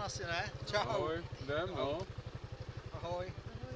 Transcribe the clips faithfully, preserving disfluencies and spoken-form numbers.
Roman asi, ne? Čau. Ahoj, jdem, no. Ahoj.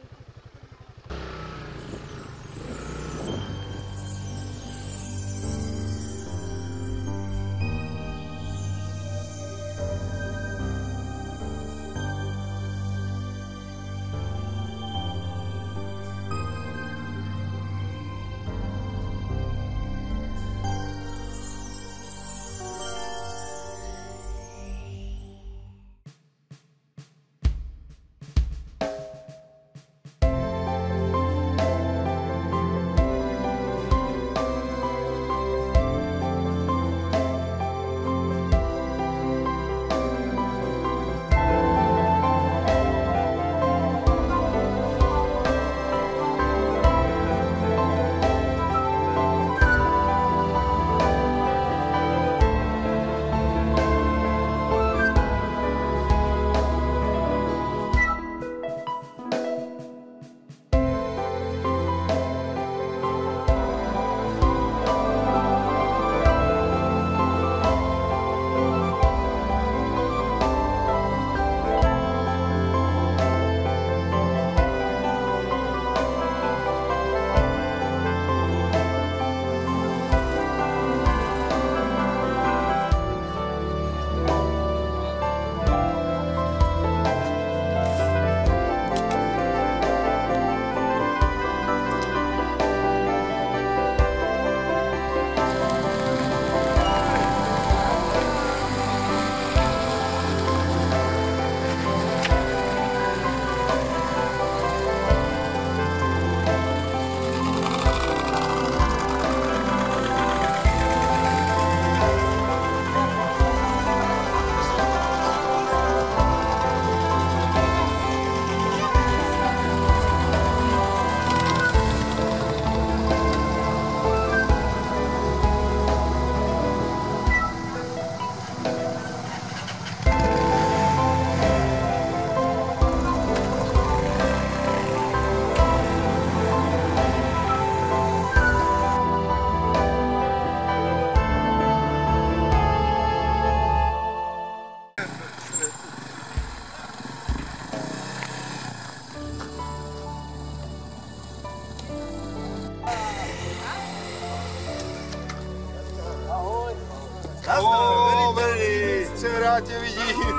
Rád tě vidím.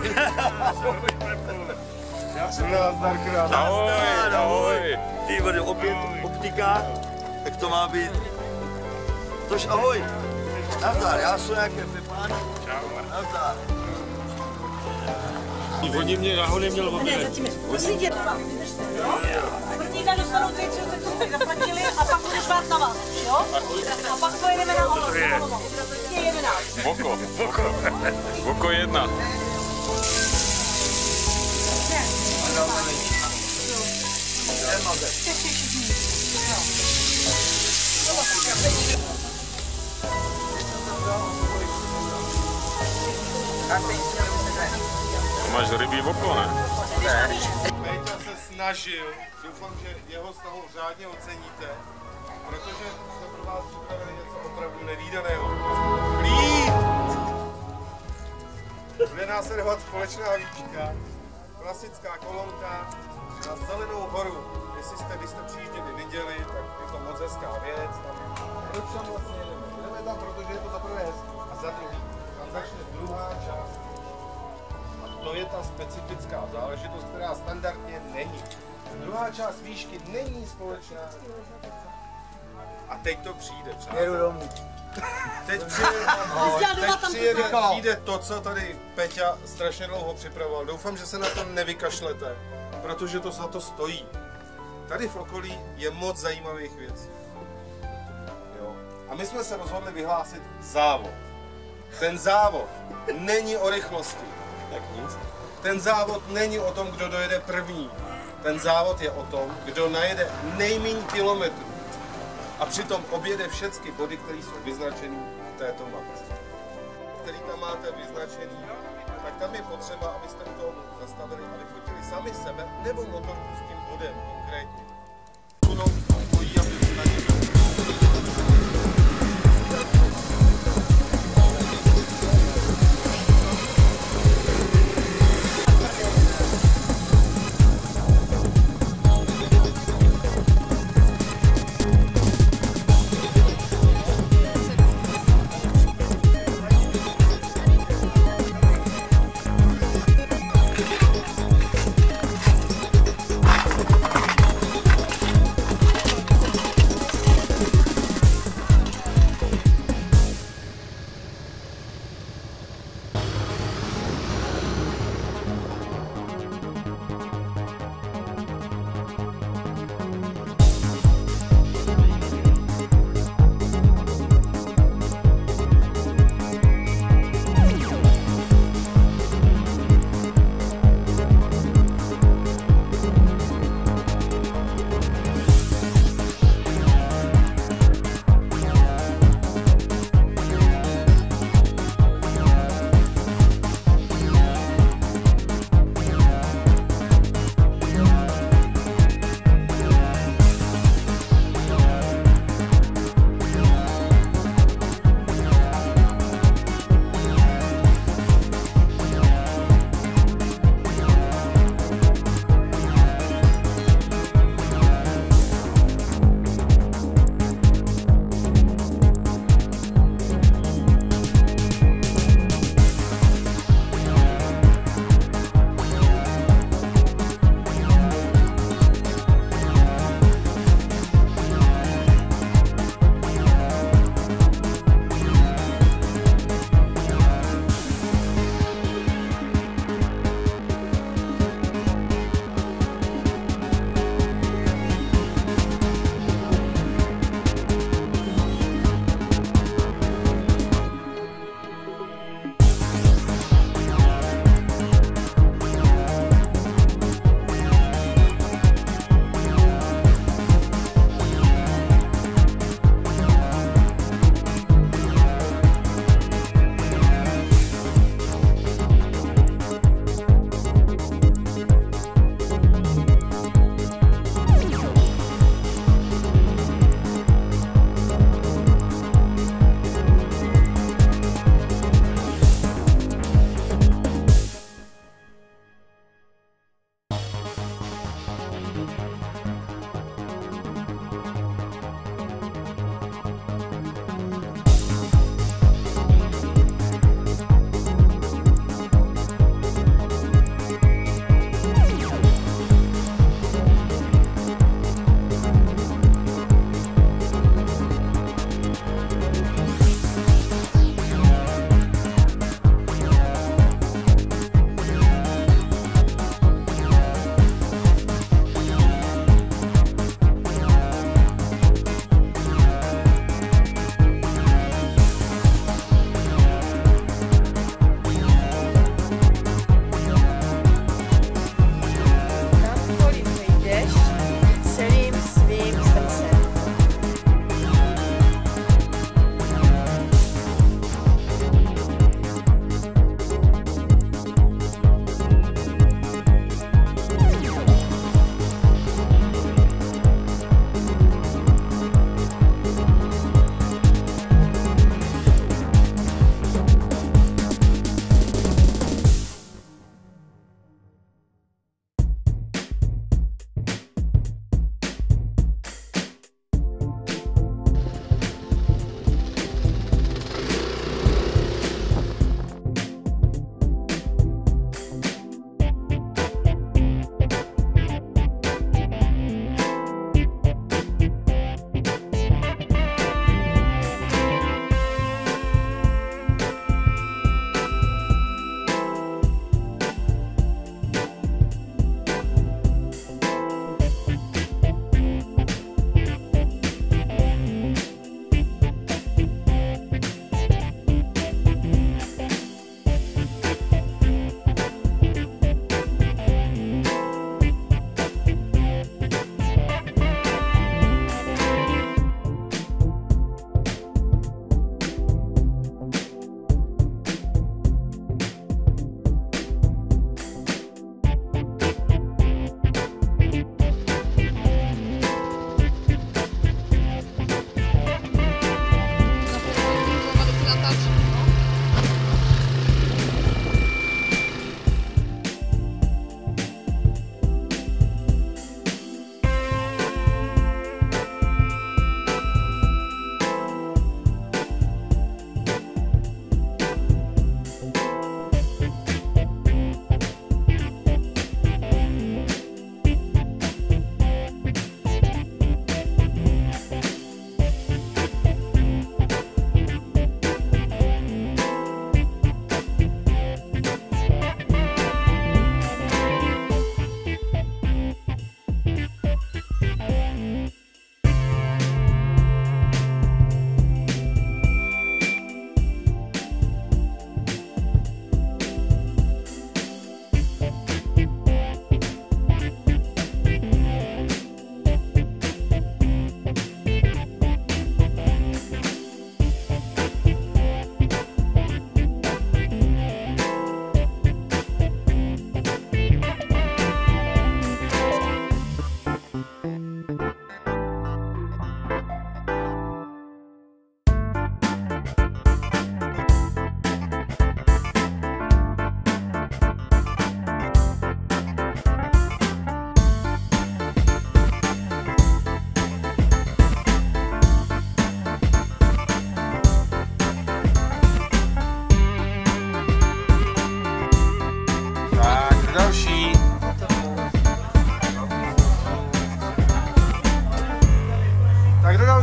Já jsem nazdar krát. Ahoj, ahoj. Ty vole, opět optika, jak to má být. Tož ahoj. Nazdar, já jsem nějaké Pepán. Čau. Nazdar. Oni mě náhodou neměl obět. Ne, zatím musí dělat. Vrtíka dostanou ty, co jste tu zaplatili a pak budu švát na vás, jo? A pak pojedeme na Olomouc. Je jedenáct. Voko, Voko. Voko jedna. Máš rybí oko, ne? Péťa se snažil, doufám, že jeho snahu řádně oceníte, protože jsme pro vás připravili něco opravdu nevídaného. Klid! Bude následovat společná výška, klasická kolonka na Zelenou horu. Jestli jste, když jste přijížděli viděli, tak je to moc hezká věc. Tam, proč tam vlastně jedeme? Jdeme tam, protože je to za prvé a za druhý. Tam začne druhá část. A to je ta specifická záležitost, která standardně není. Druhá část výšky není společná. A teď to přijde, přátelé. Teď přijde, teď přijde, přijde to, co tady Peťa strašně dlouho připravoval. Doufám, že se na to nevykašlete, protože to za to stojí. Tady v okolí je moc zajímavých věcí. Jo. A my jsme se rozhodli vyhlásit závod. Ten závod není o rychlosti. Tak nic. Ten závod není o tom, kdo dojede první. Ten závod je o tom, kdo najede nejméně kilometrů. A přitom objede všechny body, které jsou vyznačené v této mapce. Který tam máte vyznačený, tak tam je potřeba, abyste u toho zastavili a vyfotili sami sebe nebo motorku s tím bodem konkrétně. Bojí, aby se na něj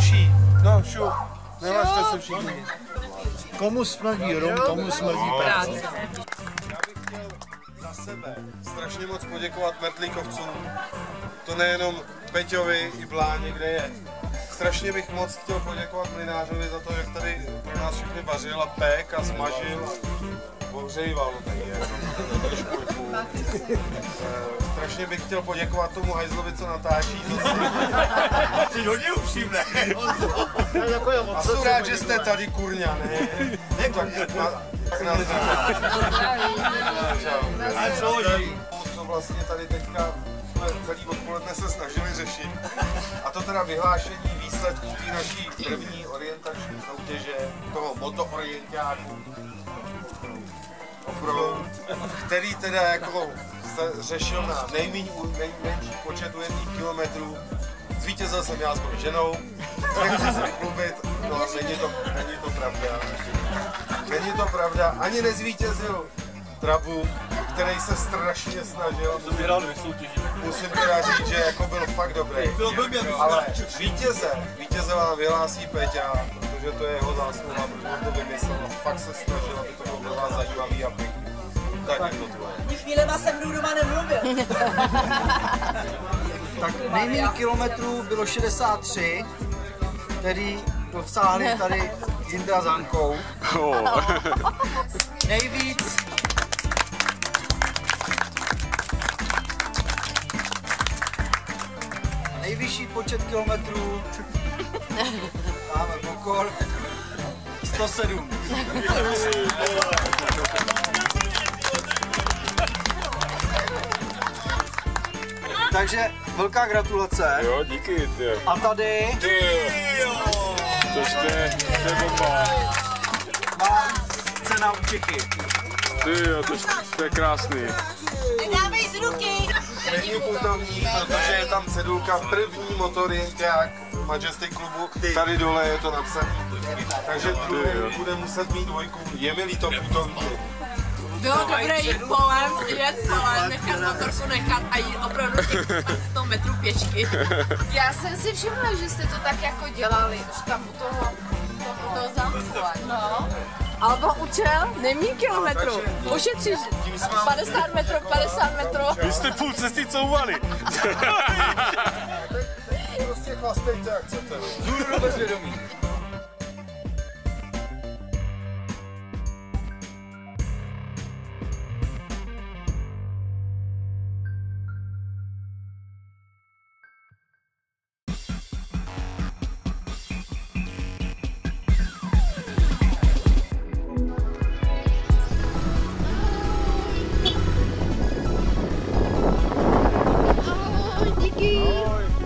další. No, šup. Nevažte se všichni. Komu smrdí rum, komu smrdí práce. Já bych chtěl za sebe strašně moc poděkovat Mertlíkovcům. To nejenom Peťovi i Bláně, kde je. Strašně bych moc chtěl poděkovat Mlynářovi za to, jak tady pro nás všechny vařil a pék a smažil a ohřejval tady, jako trošku jako. Strašně bych chtěl poděkovat tomu hajzlovi, co natáčí. Jsi hodně upřímný. A jsem rád, že jste tady, kurňa, ne? Tak na, tak nás A co hodí? Co vlastně tady teďka jsme celý odpoledne se snažili řešit. A to teda vyhlášení výsledků té naší první orientační soutěže, toho motoorientáku, offroad, který teda jako se řešil na nejméně nejmenší počet ujetých kilometrů. Zvítězil jsem já s mojí ženou, nechci se vyklubit, no není to, není to pravda. Není to pravda, ani nezvítězil Trabu, který se strašně snažil. To vyhrál dvě soutěže. Musím teda říct, že jako byl fakt dobrý. Ale vítěze, vítěze vám vyhlásí Peťa, protože to je jeho zásluha, protože on to vymyslel a fakt se snažil, aby to bylo pro vás zajímavý a pěkný. Tak je to tvoje. Ty chvílema jsem mnou doma nemluvil. Tak nejméně kilometrů bylo šedesát tři, který dosáhli tady Jindra s Hankou. Oh. Nejvíc nejvyšší počet kilometrů máme Bokor sto sedm. Takže velká gratulace. Jo, díky, ty. A tady Tož to je, to je bomba. mám cena u Čechy. Ty jo, tož, to je krásný. Nedávej z ruky! Není putovní, protože je tam cedulka první motorienták Majestic klubu, tady dole je to napsané. Takže druhý bude muset mít dvojku, je mi líto putovní. Bylo dobré jít polem, jet polem, nechat motorku nechat a jít opravdu těch sto metrů pěšky. Já jsem si všimla, že jste to tak jako dělali, už tam u toho, u toho zámku. No. Albo učil, neméně kilometrů, ušetříš padesát metrů, padesát metrů. Vy jste půl cesty couvali. Prostě chlastejte, jak chcete. Zůru bezvědomí. Díky.